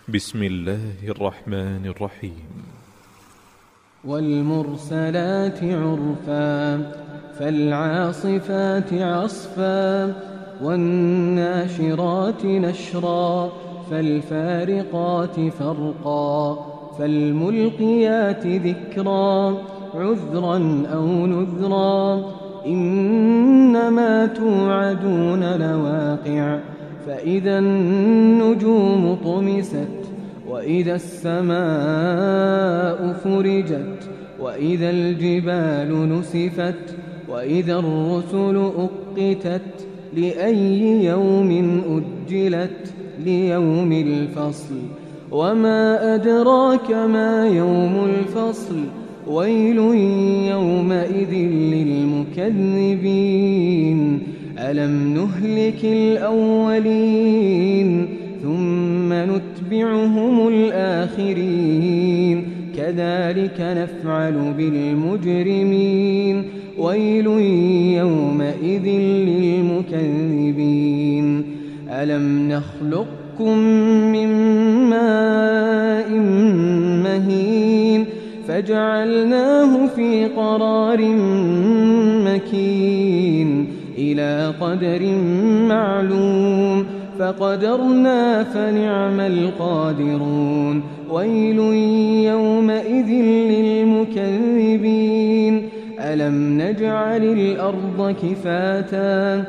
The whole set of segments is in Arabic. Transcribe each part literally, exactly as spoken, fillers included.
بسم الله الرحمن الرحيم. والمرسلات عرفا فالعاصفات عصفا والناشرات نشرا فالفارقات فرقا فالملقيات ذكرا عذرا أو نذرا إنما توعدون لواقع فإذا النجوم طمست وإذا السماء فرجت وإذا الجبال نسفت وإذا الرسل أقتت لأي يوم أجلت ليوم الفصل وما أدراك ما يوم الفصل ويل يومئذ للمكذبين ألم نهلك الأولين ثم نتبعهم الآخرين كذلك نفعل بالمجرمين ويل يومئذ للمكذبين ألم نخلقكم من ماء مهين فجعلناه في قرار مكين إلى قدر معلوم فقدرنا فنعم القادرون ويل يومئذ للمكذبين ألم نجعل الأرض كفاتا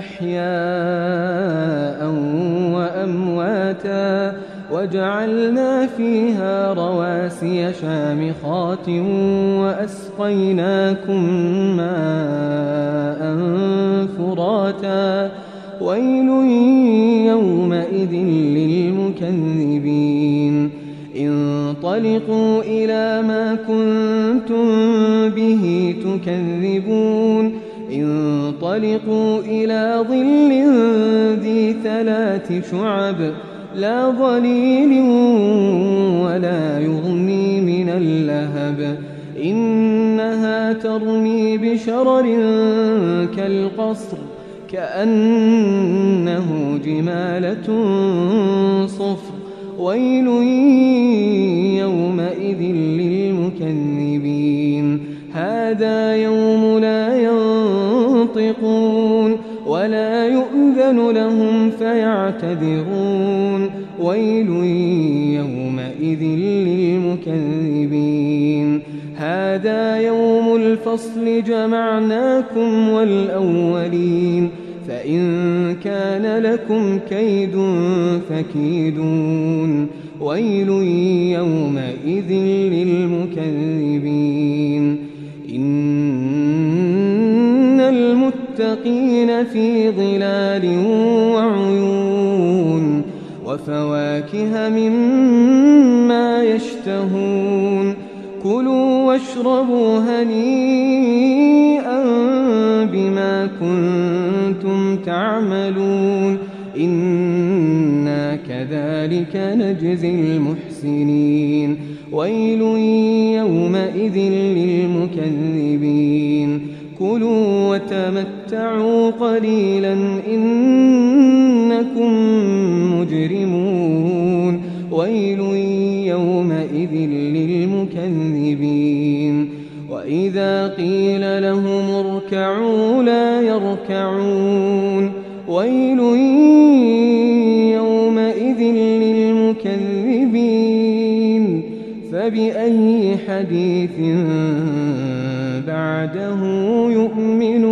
أحياء وأمواتا وجعلنا فيها رواسي شامخات وأسقيناكم ماء فراتا ويل يومئذ للمكذبين انطلقوا إلى ما كنتم به تكذبون انطلقوا إلى ظل ذي ثلاث شعب لا ظليل ولا يغني من اللهب إنها ترمي بشرر كالقصر كأنه جمالة صفر ويل يومئذ للمكذبين هذا يوم لا ينطقون ولا يؤذن لهم فيعتذرون ويل يومئذ للمكذبين هذا يوم الفصل جمعناكم والأولين فإن كان لكم كيد فكيدون ويل يومئذ للمكذبين إن المتقين في ظلال وعيون وفواكه مما يشتهون كلوا واشربوا هنيئا بما كنتم تعملون إنا كذلك نجزي المحسنين ويل يومئذ للمكذبين كلوا وتمتعوا قليلا إنكم مجرمون ويل يومئذ للمكذبين وإذا قيل لهم اركعوا لا يركعون ويل يومئذ للمكذبين فبأي حديث بعده يؤمنون